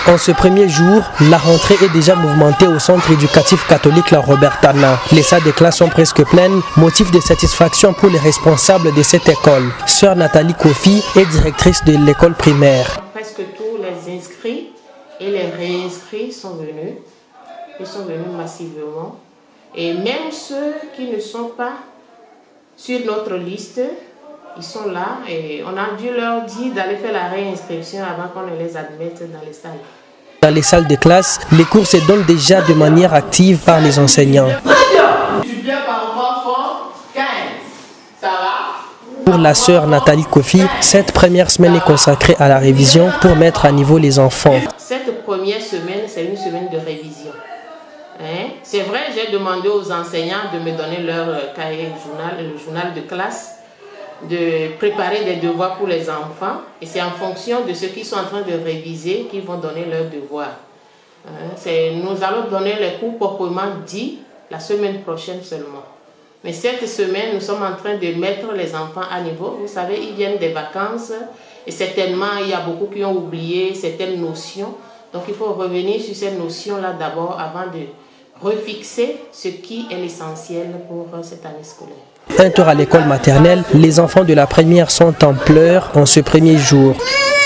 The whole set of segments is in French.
En ce premier jour, la rentrée est déjà mouvementée au centre éducatif catholique La Robertana. Les salles de classe sont presque pleines, motif de satisfaction pour les responsables de cette école. Sœur Nathalie Kofi est directrice de l'école primaire. Presque tous les inscrits et les réinscrits sont venus. Ils sont venus massivement. Et même ceux qui ne sont pas sur notre liste, ils sont là et on a dû leur dire d'aller faire la réinscription avant qu'on ne les admette dans les salles. Dans les salles de classe, les cours se donnent déjà de manière active par les enseignants. Pour la sœur Nathalie Kofi, cette première semaine est consacrée à la révision pour mettre à niveau les enfants. Cette première semaine, c'est une semaine de révision. C'est vrai, j'ai demandé aux enseignants de me donner leur cahier journal, le journal de classe, de préparer des devoirs pour les enfants. Et c'est en fonction de ce qu'ils sont en train de réviser qu'ils vont donner leurs devoirs. Nous allons donner les cours proprement dit la semaine prochaine seulement. Mais cette semaine, nous sommes en train de mettre les enfants à niveau. Vous savez, ils viennent des vacances et certainement, il y a beaucoup qui ont oublié certaines notions. Donc, il faut revenir sur ces notions-là d'abord avant de refixer ce qui est l'essentiel pour cette année scolaire. Un tour à l'école maternelle, les enfants de la première sont en pleurs en ce premier jour.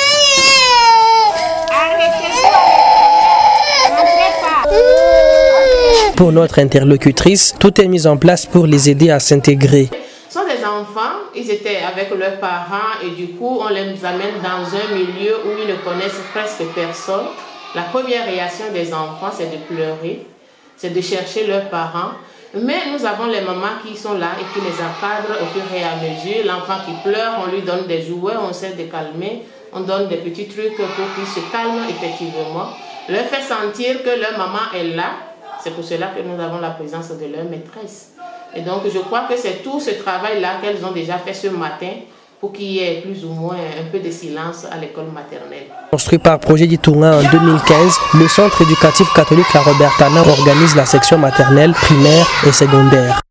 Pour notre interlocutrice, tout est mis en place pour les aider à s'intégrer. Ce sont des enfants, ils étaient avec leurs parents et du coup on les amène dans un milieu où ils ne connaissent presque personne. La première réaction des enfants, c'est de pleurer, c'est de chercher leurs parents. Mais nous avons les mamans qui sont là et qui les encadrent au fur et à mesure. L'enfant qui pleure, on lui donne des jouets, on essaie de calmer, on donne des petits trucs pour qu'ils se calment effectivement. Leur fait sentir que leur maman est là. C'est pour cela que nous avons la présence de leur maîtresse. Et donc je crois que c'est tout ce travail-là qu'elles ont déjà fait ce matin pour qu'il y ait plus ou moins un peu de silence à l'école maternelle. Construit par projet d'Itourna en 2015, le centre éducatif catholique La Robertana organise la section maternelle, primaire et secondaire.